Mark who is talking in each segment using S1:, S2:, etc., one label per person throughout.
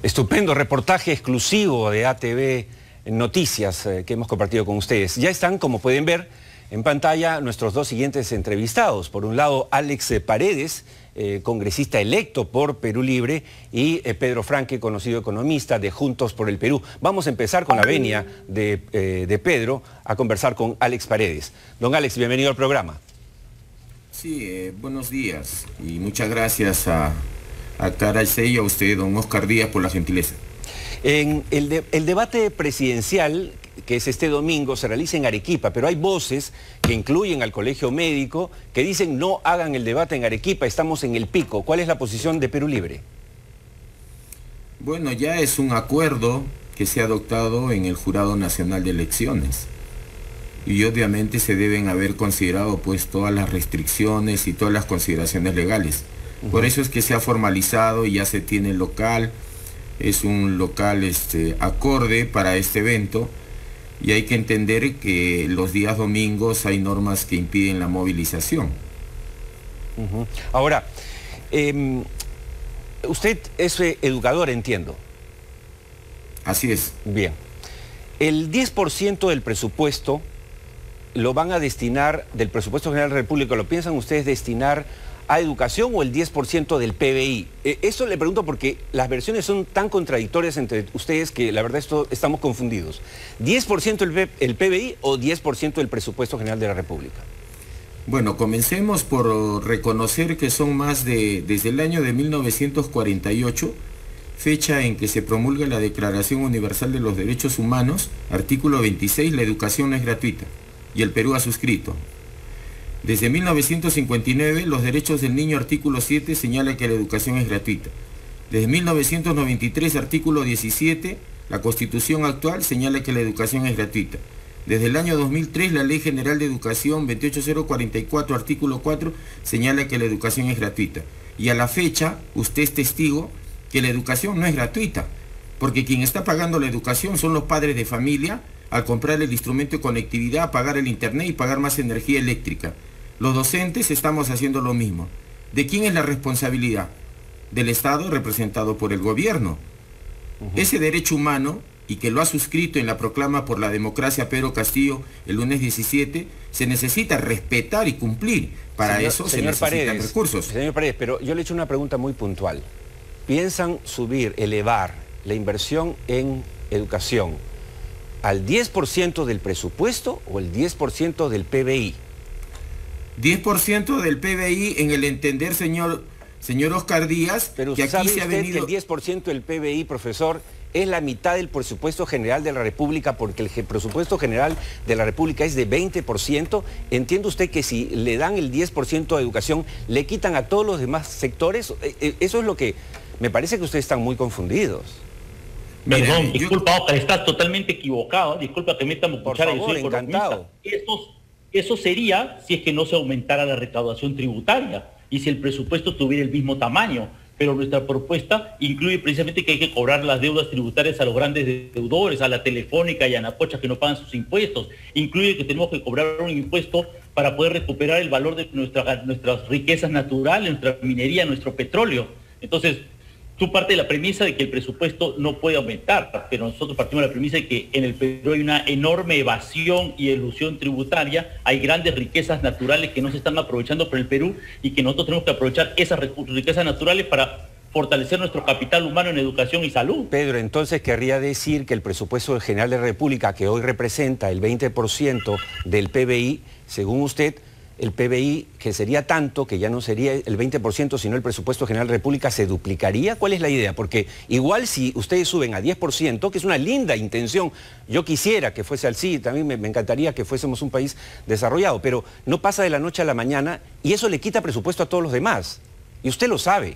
S1: Estupendo reportaje exclusivo de ATV Noticias que hemos compartido con ustedes. Ya están, como pueden ver, en pantalla nuestros dos siguientes entrevistados. Por un lado, Alex Paredes, congresista electo por Perú Libre, y Pedro Franque, conocido economista de Juntos por el Perú. Vamos a empezar con la venia de Pedro a conversar con Alex Paredes. Don Alex, bienvenido al programa.
S2: Sí, buenos días y muchas gracias a Taralce y a usted, don Oscar Díaz, por la gentileza.
S1: El debate presidencial, que es este domingo, se realiza en Arequipa, pero hay voces que incluyen al Colegio Médico que dicen no hagan el debate en Arequipa, estamos en el pico. ¿Cuál es la posición de Perú Libre?
S2: Bueno, ya es un acuerdo que se ha adoptado en el Jurado Nacional de Elecciones y obviamente se deben haber considerado pues todas las restricciones y todas las consideraciones legales. Por eso es que se ha formalizado y ya se tiene el local, es un local acorde para este evento, y hay que entender que los días domingos hay normas que impiden la movilización.
S1: Ahora, usted es educador, entiendo.
S2: Así es.
S1: Bien. El 10% del presupuesto lo van a destinar, del presupuesto general de la República, ¿lo piensan ustedes destinar a educación o el 10% del PBI? Eso le pregunto porque las versiones son tan contradictorias entre ustedes que la verdad estamos confundidos. ¿10% el PBI o 10% del presupuesto general de la República?
S2: Bueno, comencemos por reconocer que son más desde el año de 1948, fecha en que se promulga la Declaración Universal de los Derechos Humanos, artículo 26, la educación no es gratuita, y el Perú ha suscrito. Desde 1959, los derechos del niño, artículo 7, señala que la educación es gratuita. Desde 1993, artículo 17, la Constitución actual señala que la educación es gratuita. Desde el año 2003, la Ley General de Educación 28044, artículo 4, señala que la educación es gratuita. Y a la fecha, usted es testigo que la educación no es gratuita, porque quien está pagando la educación son los padres de familia al comprar el instrumento de conectividad, pagar el internet y pagar más energía eléctrica. Los docentes estamos haciendo lo mismo. ¿De quién es la responsabilidad? Del Estado, representado por el gobierno. Ese derecho humano, y que lo ha suscrito en la proclama por la democracia Pedro Castillo el lunes 17, se necesita respetar y cumplir. Para eso se necesitan recursos.
S1: Señor Paredes, pero yo le he hecho una pregunta muy puntual. ¿Piensan elevar la inversión en educación al 10% del presupuesto o el 10% del PBI?
S2: 10% del PBI en el entender, señor Oscar Díaz,
S1: pero
S2: que aquí se ha venido...
S1: que el 10% del PBI, profesor, es la mitad del presupuesto general de la República, porque el presupuesto general de la República es de 20%. ¿Entiende usted que si le dan el 10% a educación, le quitan a todos los demás sectores? Eso es lo que... Me parece que ustedes están muy confundidos.
S3: Perdón, disculpa, Oscar, estás totalmente equivocado. Disculpa que meta mi cuchara, yo soy
S1: encantado.
S3: Eso sería si es que no se aumentara la recaudación tributaria y si el presupuesto tuviera el mismo tamaño. Pero nuestra propuesta incluye precisamente que hay que cobrar las deudas tributarias a los grandes deudores, a la Telefónica y a Anapocha que no pagan sus impuestos. Incluye que tenemos que cobrar un impuesto para poder recuperar el valor de nuestras riquezas naturales, nuestra minería, nuestro petróleo. Entonces, tú partes de la premisa de que el presupuesto no puede aumentar, pero nosotros partimos de la premisa de que en el Perú hay una enorme evasión y elusión tributaria, hay grandes riquezas naturales que no se están aprovechando por el Perú y que nosotros tenemos que aprovechar esas riquezas naturales para fortalecer nuestro capital humano en educación y salud.
S1: Pedro, entonces querría decir que el presupuesto general de la República, que hoy representa el 20% del PBI, según usted, el PBI, que sería tanto, que ya no sería el 20%, sino el presupuesto general de la República, ¿se duplicaría? ¿Cuál es la idea? Porque igual si ustedes suben a 10%, que es una linda intención, yo quisiera que fuese así, también me encantaría que fuésemos un país desarrollado, pero no pasa de la noche a la mañana y eso le quita presupuesto a todos los demás. Y usted lo sabe.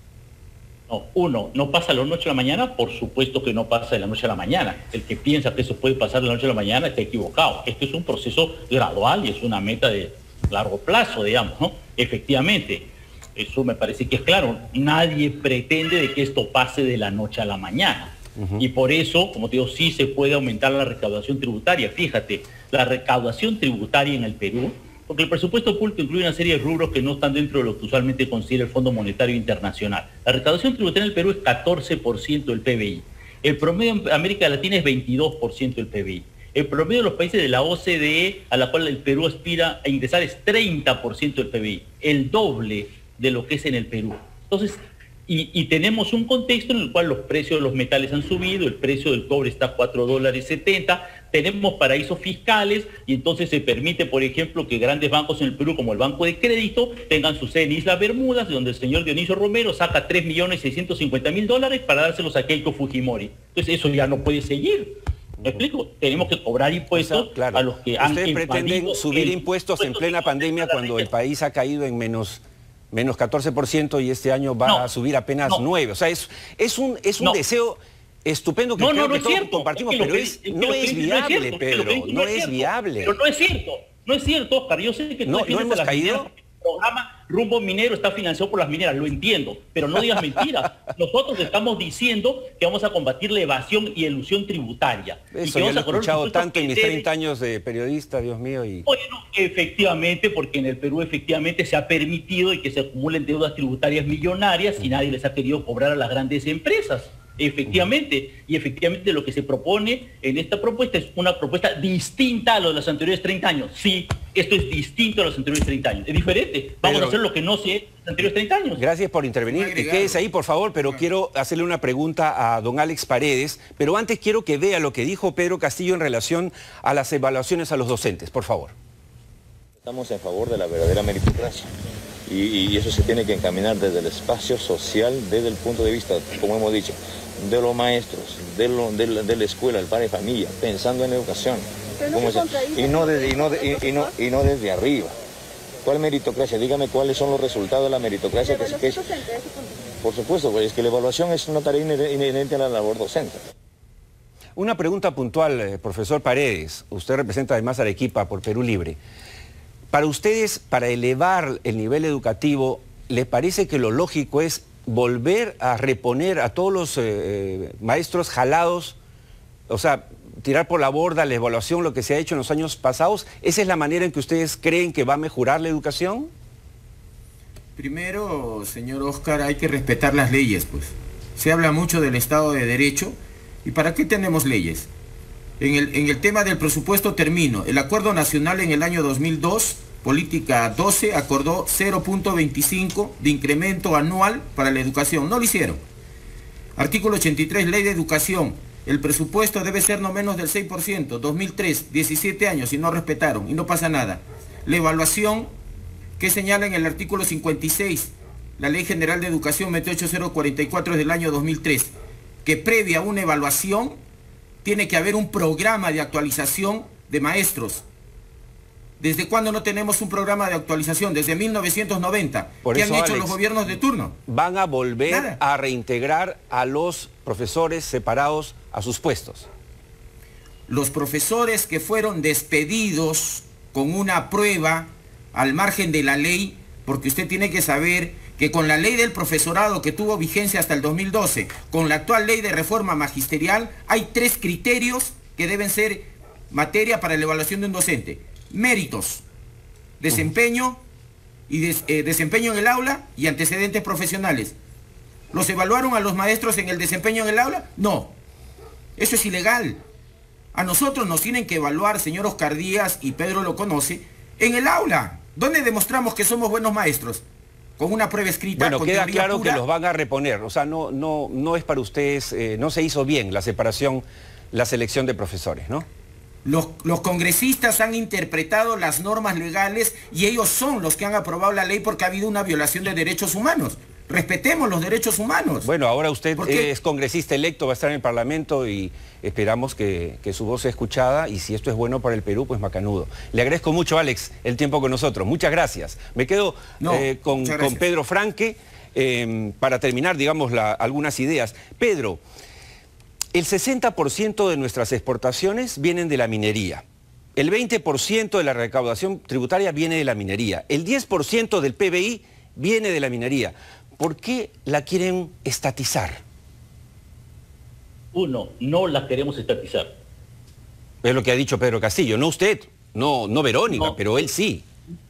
S3: No, no pasa de la noche a la mañana, por supuesto que no pasa de la noche a la mañana. El que piensa que eso puede pasar de la noche a la mañana está equivocado. Esto es un proceso gradual y es una meta de largo plazo, digamos, ¿no? Efectivamente, eso me parece que es claro. Nadie pretende de que esto pase de la noche a la mañana. Y por eso, como te digo, sí se puede aumentar la recaudación tributaria. Fíjate, la recaudación tributaria en el Perú Porque el presupuesto oculto incluye una serie de rubros que no están dentro de lo que usualmente considera el Fondo Monetario Internacional. La recaudación tributaria en el Perú es 14% del PBI. El promedio en América Latina es 22% del PBI. El promedio de los países de la OCDE, a la cual el Perú aspira a ingresar, es 30% del PBI, el doble de lo que es en el Perú. Entonces, y tenemos un contexto en el cual los precios de los metales han subido, el precio del cobre está a $4.70, tenemos paraísos fiscales y entonces se permite, por ejemplo, que grandes bancos en el Perú, como el Banco de Crédito, tengan su sede en Islas Bermudas, donde el señor Dionisio Romero saca $3.650.000 para dárselos a Keiko Fujimori. Entonces eso ya no puede seguir. ¿Me explico? Tenemos que cobrar impuestos, o sea, claro, a los que han...
S1: Ustedes pretenden subir impuestos en plena pandemia cuando el país ha caído en menos 14% y este año va a subir apenas 9%. O sea, es un deseo estupendo que creo que todos compartimos, pero no es viable, Pedro, no es viable.
S3: Pero no es cierto, no es cierto, Oscar. Yo sé que tú
S1: no hemos caído.
S3: El programa Rumbo Minero está financiado por las mineras, lo entiendo, pero no digas mentiras. Nosotros estamos diciendo que vamos a combatir la evasión y elusión tributaria.
S1: Eso ya lo he escuchado tanto en mis 30 años de periodista, Dios mío.
S3: Bueno, efectivamente, porque en el Perú efectivamente se ha permitido y que se acumulen deudas tributarias millonarias y nadie les ha querido cobrar a las grandes empresas. Efectivamente, y efectivamente lo que se propone en esta propuesta es una propuesta distinta a lo de los anteriores 30 años. Sí, esto es distinto a los anteriores 30 años. Es diferente. Vamos a hacer lo que no se ha hecho en los anteriores 30 años.
S1: Gracias por intervenir. Quédese ahí, por favor, pero quiero hacerle una pregunta a don Alex Paredes. Pero antes quiero que vea lo que dijo Pedro Castillo en relación a las evaluaciones a los docentes. Por favor.
S4: Estamos en favor de la verdadera meritocracia. Y eso se tiene que encaminar desde el espacio social, desde el punto de vista, como hemos dicho, de los maestros, de la escuela, el padre de familia, pensando en educación. Y no desde arriba. ¿Cuál meritocracia? Dígame cuáles son los resultados de la meritocracia. Por supuesto, pues es que la evaluación es una tarea inherente a la labor docente.
S1: Una pregunta puntual, profesor Paredes. Usted representa además a Arequipa por Perú Libre. Para ustedes, para elevar el nivel educativo, ¿les parece que lo lógico es volver a reponer a todos los maestros jalados? O sea, tirar por la borda la evaluación, lo que se ha hecho en los años pasados. ¿Esa es la manera en que ustedes creen que va a mejorar la educación?
S2: Primero, señor Oscar, hay que respetar las leyes, pues. Se habla mucho del Estado de Derecho. ¿Y para qué tenemos leyes? En el tema del presupuesto termino. El Acuerdo Nacional en el año 2002, Política 12, acordó 0.25 de incremento anual para la educación. No lo hicieron. Artículo 83, Ley de Educación. El presupuesto debe ser no menos del 6%. 2003, 17 años y no respetaron y no pasa nada. La evaluación que señala en el artículo 56, la Ley General de Educación 28044 es del año 2003, que previa a una evaluación tiene que haber un programa de actualización de maestros. ¿Desde cuándo no tenemos un programa de actualización? Desde 1990. ¿Qué han hecho los gobiernos de turno?
S1: Van a volver a reintegrar a los profesores separados a sus puestos.
S2: Los profesores que fueron despedidos con una prueba al margen de la ley, porque usted tiene que saber que con la ley del profesorado que tuvo vigencia hasta el 2012, con la actual ley de reforma magisterial, hay 3 criterios que deben ser materia para la evaluación de un docente. Méritos, desempeño y desempeño en el aula y antecedentes profesionales. ¿Los evaluaron a los maestros en el desempeño en el aula? No. Eso es ilegal. A nosotros nos tienen que evaluar, señor Oscar Díaz, y Pedro lo conoce, en el aula. ¿Dónde demostramos que somos buenos maestros? Con una prueba escrita.
S1: Bueno,
S2: con
S1: queda claro
S2: pura.
S1: Que los van a reponer. O sea, no es para ustedes, no se hizo bien la separación, la selección de profesores, ¿no?
S2: Los congresistas han interpretado las normas legales y ellos son los que han aprobado la ley porque ha habido una violación de derechos humanos. Respetemos los derechos humanos.
S1: Bueno, ahora usted es congresista electo, va a estar en el Parlamento y esperamos que su voz sea escuchada y si esto es bueno para el Perú, pues macanudo. Le agradezco mucho, Alex, el tiempo con nosotros. Muchas gracias. Me quedo con Pedro Franque para terminar, digamos, algunas ideas. Pedro, el 60% de nuestras exportaciones vienen de la minería. El 20% de la recaudación tributaria viene de la minería. El 10% del PBI viene de la minería. ¿Por qué la quieren estatizar?
S3: Uno, no la queremos estatizar.
S1: Es lo que ha dicho Pedro Castillo, no usted, no Verónica, pero él sí.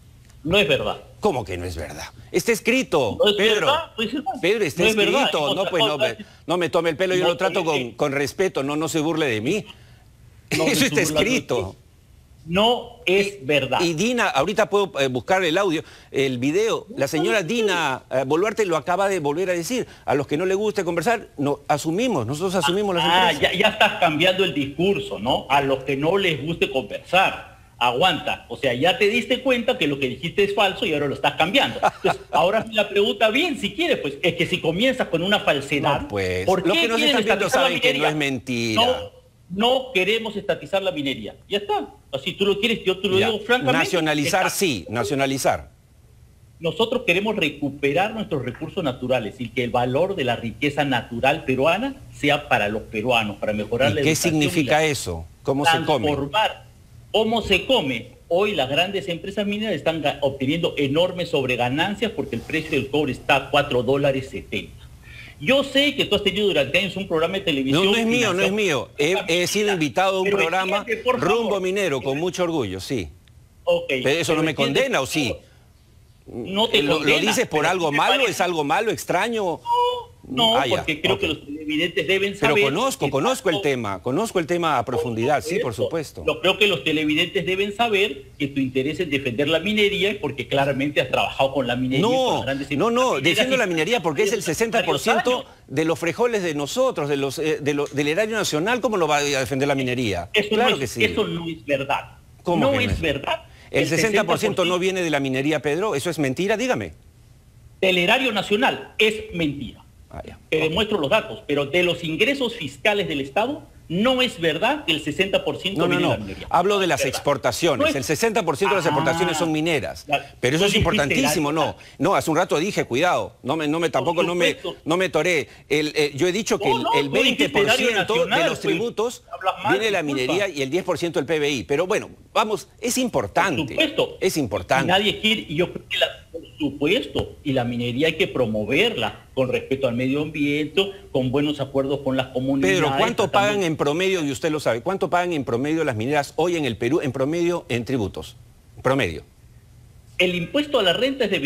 S3: No es verdad.
S1: ¿Cómo que no es verdad? Está escrito,
S3: ¿No es
S1: Pedro.
S3: verdad? Pues,
S1: Pedro, está
S3: no es verdad.
S1: escrito. No, pues no me tome el pelo, yo
S3: No,
S1: lo trato con respeto, no se burle de mí.
S3: No
S1: Eso
S3: me
S1: está
S3: estoy burlando
S1: escrito.
S3: de ti. No es verdad.
S1: Y Dina, ahorita puedo buscar el audio, el video. La señora Dina Boluarte lo acaba de volver a decir. A los que no les guste conversar, nosotros asumimos las empresas.
S3: Ya estás cambiando el discurso, ¿no? A los que no les guste conversar. Aguanta. O sea, ya te diste cuenta que lo que dijiste es falso y ahora lo estás cambiando. Entonces, ahora la pregunta bien, si quieres, pues, es que si comienzas con una falsedad,
S1: No, pues,
S3: ¿por qué
S1: los que nos
S3: quieren
S1: están viendo
S3: estatizar la
S1: saben que no
S3: minería?
S1: es mentira.
S3: No queremos estatizar la minería. Ya está. Así tú lo quieres, yo te lo digo francamente.
S1: Nacionalizar
S3: está.
S1: sí, nacionalizar.
S3: Nosotros queremos recuperar nuestros recursos naturales y que el valor de la riqueza natural peruana sea para los peruanos, para mejorar la
S1: ¿Y qué
S3: educación
S1: significa
S3: y
S1: eso? ¿Cómo se come?
S3: transformar. ¿Cómo se come? Hoy las grandes empresas mineras están obteniendo enormes sobreganancias porque el precio del cobre está a $4.70. Yo sé que tú has tenido durante años un programa de televisión...
S1: No es mío. He sido invitado a un programa Rumbo Minero, con mucho orgullo, sí.
S3: Okay,
S1: pero eso no me condena, ¿o sí?
S3: No te
S1: ¿Lo
S3: condena,
S1: dices por
S3: pero
S1: algo
S3: ¿qué te
S1: malo?
S3: parece?
S1: ¿Es algo malo, extraño?
S3: No,
S1: Ah, ya,
S3: porque creo
S1: ok.
S3: que los televidentes deben saber...
S1: Pero
S3: que
S1: conozco el
S3: tanto-
S1: tema a profundidad, sí, por supuesto.
S3: Yo creo que los televidentes deben saber que tu interés es defender la minería porque claramente has trabajado con la minería. con las grandes empresas mineras
S1: defiendo
S3: y
S1: la minería porque es el
S3: varios
S1: 60%
S3: años.
S1: de los frijoles de nosotros, del erario nacional. ¿Cómo lo va a defender la minería?
S3: Eso
S1: Claro
S3: no es,
S1: que sí.
S3: Eso no es verdad.
S1: ¿Cómo
S3: no
S1: que no
S3: es
S1: es?
S3: verdad.
S1: ¿El 60% no viene de la minería, Pedro? ¿Eso es mentira? Dígame.
S3: Del erario nacional es mentira.
S1: Ya.
S3: Te demuestro los datos, pero de los ingresos fiscales del Estado no es verdad que el 60% viene de la minería.
S1: Hablo de las
S3: Es verdad.
S1: exportaciones.
S3: No
S1: El
S3: es-
S1: 60% de las exportaciones son mineras.
S3: Claro.
S1: Pero eso
S3: No
S1: es
S3: dijiste
S1: importantísimo,
S3: erario.
S1: No, hace un rato dije, cuidado, tampoco no me toré. Yo he dicho que el
S3: tú dijiste
S1: 20%
S3: erario
S1: de
S3: nacional,
S1: los
S3: pues.
S1: tributos
S3: Hablas mal,
S1: viene de la
S3: disculpa.
S1: minería y el 10% del PBI. Pero bueno, vamos, es importante.
S3: Por supuesto.
S1: Es importante.
S3: Y nadie quiere, y yo creo que por supuesto, y la minería hay que promoverla con respeto al medio ambiente, con buenos acuerdos con las comunidades.
S1: Pedro, ¿cuánto
S3: tratando-
S1: pagan en promedio, y usted lo sabe, cuánto pagan en promedio las mineras hoy en el Perú, en promedio, en tributos? Promedio.
S3: El impuesto a la renta es de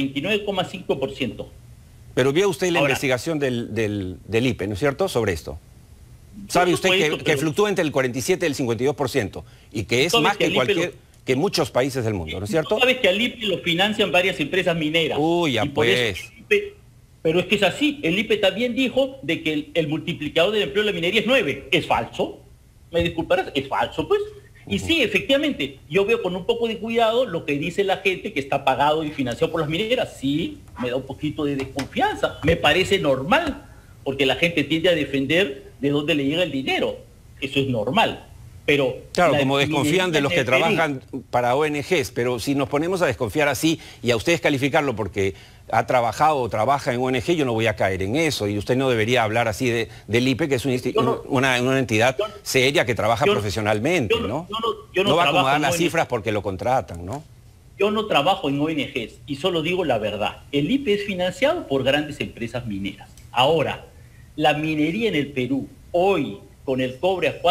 S3: 29,5%.
S1: Pero vio usted la
S3: Ahora,
S1: investigación del IPE, ¿no es cierto?, sobre esto. Sabe usted
S3: supuesto,
S1: que
S3: pero-
S1: fluctúa entre el 47 y el 52%, y que es
S3: sabes
S1: más
S3: que
S1: que
S3: el IPE
S1: que muchos países del mundo, ¿no es cierto?
S3: Tú sabes que al IPE lo financian varias empresas mineras.
S1: Uy, ya
S3: Y por
S1: pues.
S3: eso el IPE, pero es que es así. El IPE también dijo de que el multiplicador del empleo de la minería es 9. ¿Es falso? Me disculparás, es falso, pues. Y sí, efectivamente, yo veo con un poco de cuidado lo que dice la gente que está pagado y financiado por las mineras. Sí, me da un poquito de desconfianza. Me parece normal, porque la gente tiende a defender de dónde le llega el dinero. Eso es normal. Pero
S1: Claro,
S3: la
S1: como desconfían de los que
S3: minería en el Perú,
S1: trabajan para ONGs, pero si nos ponemos a desconfiar así y a ustedes calificarlo porque ha trabajado o trabaja en ONG, yo no voy a caer en eso, y usted no debería hablar así del IPE, que es una entidad seria que trabaja profesionalmente, ¿no?
S3: yo no
S1: No va a
S3: trabajo
S1: acomodar
S3: en
S1: las
S3: ONG.
S1: cifras porque lo contratan, ¿no?
S3: Yo no trabajo en ONGs y solo digo la verdad. El IPE es financiado por grandes empresas mineras. Ahora, la minería en el Perú, hoy, con el cobre a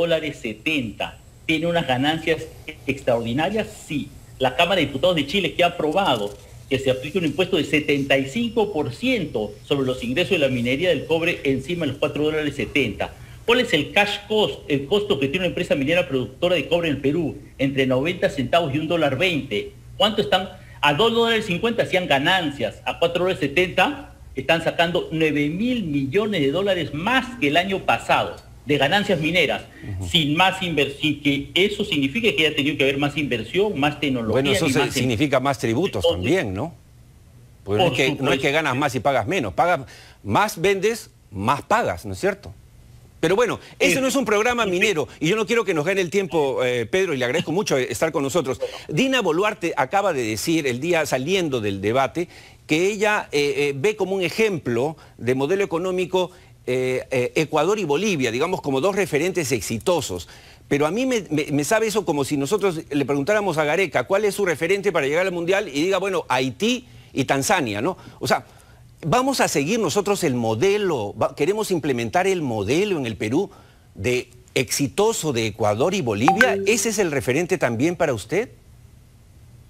S3: $4.70, ¿tiene unas ganancias extraordinarias? Sí. La Cámara de Diputados de Chile, que ha aprobado que se aplique un impuesto de 75% sobre los ingresos de la minería del cobre encima de los $4.70. ¿Cuál es el cash cost, el costo que tiene una empresa minera productora de cobre en el Perú? Entre 90 centavos y $1.20. ¿Cuánto están? A $2.50 hacían ganancias, a $4.70 están sacando 9.000 millones de dólares más que el año pasado de ganancias mineras, sin más inversión, que eso significa que ya tenido que haber más inversión, más tecnología.
S1: Bueno, eso
S3: y más
S1: significa más tributos
S3: Entonces,
S1: también, ¿no? Porque no es que ganas más y pagas menos, más vendes, más pagas, ¿no es cierto? Pero bueno, ese no es un programa minero y yo no quiero que nos gane el tiempo, Pedro, y le agradezco mucho estar con nosotros. Dina Boluarte acaba de decir el día saliendo del debate que ella ve como un ejemplo de modelo económico Ecuador y Bolivia, digamos como dos referentes exitosos. Pero a mí me sabe eso como si nosotros le preguntáramos a Gareca cuál es su referente para llegar al Mundial y diga, bueno, Haití y Tanzania, ¿no? O sea, vamos a seguir nosotros el modelo, queremos implementar el modelo en el Perú de exitoso de Ecuador y Bolivia. ¿Ese es el referente también para usted?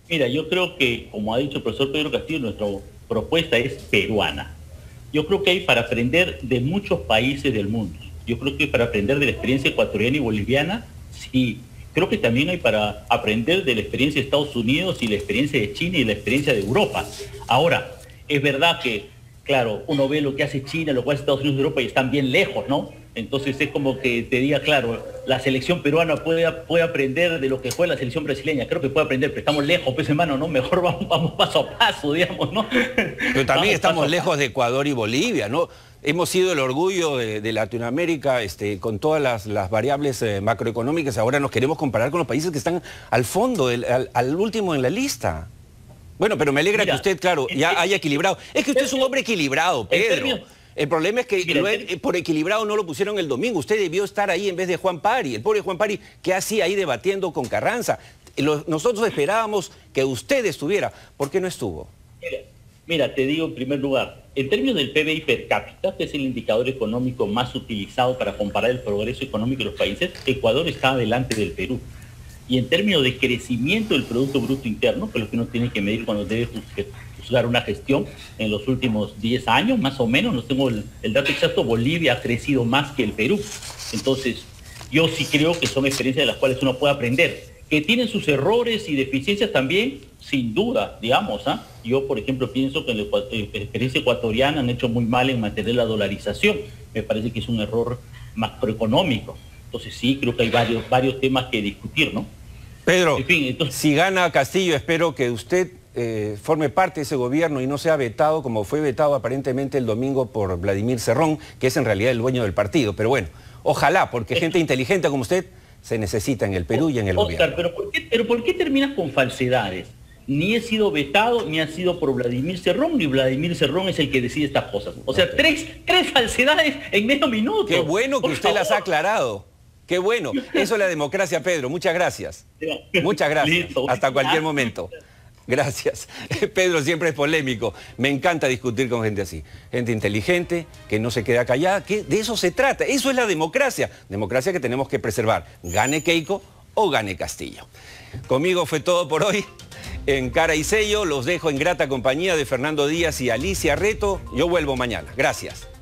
S3: Mira, yo creo que, como ha dicho el profesor Pedro Castillo, nuestra propuesta es peruana. Yo creo que hay para aprender de muchos países del mundo. Yo creo que hay para aprender de la experiencia ecuatoriana y boliviana, sí. Creo que también hay para aprender de la experiencia de Estados Unidos y la experiencia de China y la experiencia de Europa. Ahora, es verdad que, claro, uno ve lo que hace China, lo que hace Estados Unidos y Europa y están bien lejos, ¿no? Entonces es como que te diga, claro, la selección peruana puede aprender de lo que fue la selección brasileña. Creo que puede aprender, pero estamos lejos, pues hermano, ¿no? Mejor vamos paso a paso, digamos, ¿no?
S1: Pero también estamos lejos de Ecuador y Bolivia, ¿no? Hemos sido el orgullo de Latinoamérica con todas las variables macroeconómicas. Ahora nos queremos comparar con los países que están al fondo, al último en la lista. Bueno, pero me alegra que usted, claro, ya haya equilibrado. Es que usted es un hombre equilibrado, Pedro. El problema es que por equilibrado no lo pusieron el domingo. Usted debió estar ahí en vez de Juan Pari. El pobre Juan Pari, ¿qué hacía ahí debatiendo con Carranza? Nosotros esperábamos que usted estuviera. ¿Por qué no estuvo?
S3: Mira, te digo en primer lugar, en términos del PBI per cápita, que es el indicador económico más utilizado para comparar el progreso económico de los países, Ecuador está adelante del Perú. Y en términos de crecimiento del Producto Bruto Interno, que es lo que uno tiene que medir cuando debe juzgar una gestión, en los últimos 10 años, más o menos, no tengo el dato exacto, Bolivia ha crecido más que el Perú. Entonces, yo sí creo que son experiencias de las cuales uno puede aprender. Que tienen sus errores y deficiencias también, sin duda, digamos. Yo, por ejemplo, pienso que en la experiencia ecuatoriana han hecho muy mal en mantener la dolarización. Me parece que es un error macroeconómico. Entonces sí, creo que hay varios temas que discutir, ¿no?
S1: Pedro,
S3: en fin, entonces,
S1: si gana Castillo, espero que usted forme parte de ese gobierno y no sea vetado como fue vetado aparentemente el domingo por Vladimir Cerrón, que es en realidad el dueño del partido. Pero bueno, ojalá, porque gente inteligente como usted se necesita en el Perú y en el
S3: Oscar,
S1: gobierno.
S3: pero ¿por qué terminas con falsedades? Ni he sido vetado, ni ha sido por Vladimir Cerrón, ni Vladimir Cerrón es el que decide estas cosas. O sea, tres falsedades en medio minuto.
S1: Qué bueno que usted las ha aclarado. Qué bueno. Eso es la democracia, Pedro. Muchas gracias. Muchas gracias.
S3: Listo.
S1: Hasta cualquier momento. Gracias. Pedro siempre es polémico. Me encanta discutir con gente así. Gente inteligente, que no se queda callada. Que de eso se trata. Eso es la democracia. Democracia que tenemos que preservar. Gane Keiko o gane Castillo. Conmigo fue todo por hoy. En Cara y Sello los dejo en grata compañía de Fernando Díaz y Alicia Reto. Yo vuelvo mañana. Gracias.